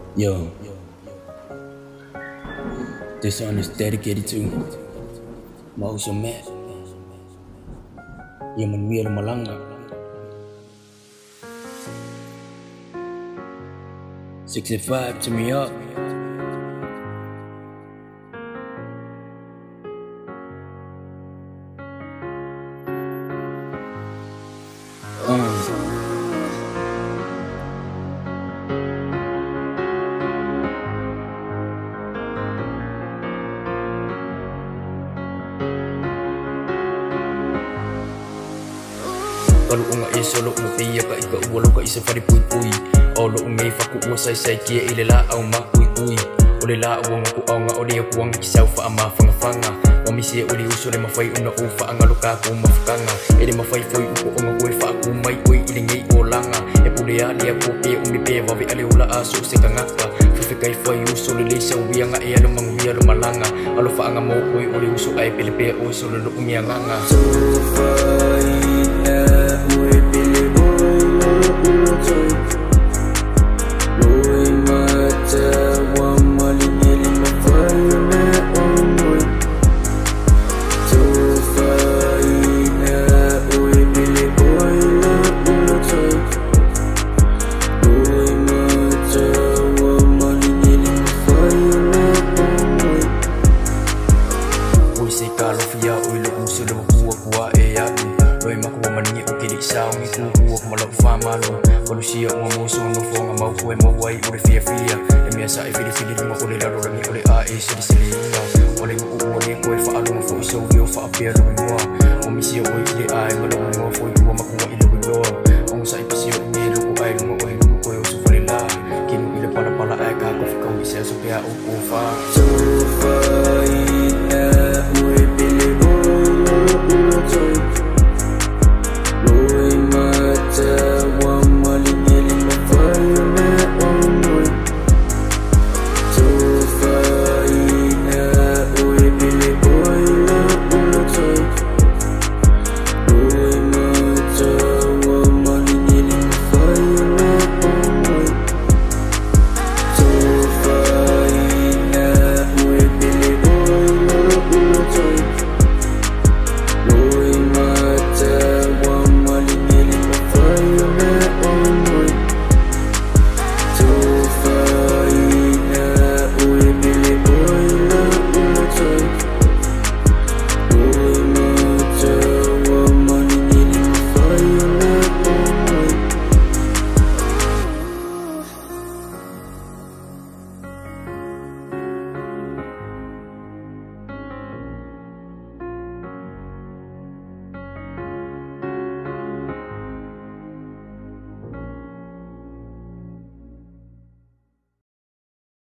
Yo, this song is dedicated to Mauso Matt. Yaman Mir Malanga. 65 to me up. Kalau unga solo mutia ka ika ulo ka isa fari pui pui olo ungai faku usai sai kia ilela au makui kui ole la wong ku onga ode ku wang kisau fa ama fanga fanga o misi ode usole mafai una ufa anga luka ku mafkanga ede mafai foi ku onga ku fa ku mai kui ilingai olanga e pulia lia ku pe umi pe va vi ale ula asu se kangaka fifi kai foi usole le sa wianga e alo manguia lo malanga alo fa anga mo kui ode usu ai pele pe usole lo umianga Kalau via ulo usulo kuwa e ya loi makuwa mani o kiri sao mi kuwa malo fama lo polusia mo muso no fonga mau kuwe mo wai ure fia e mi asa e fili mo ole la ro mi ole a e sili sili ole ku ole ko fa alo mo fo so vio fa apia lo mo o mi si o ile ai malo mo fo kuwa makuwa ile lo o sa ipisi o mi lo ko ai mo o ko so fo la kinu ile pala ai ka ko fi ko mi se so pia o fa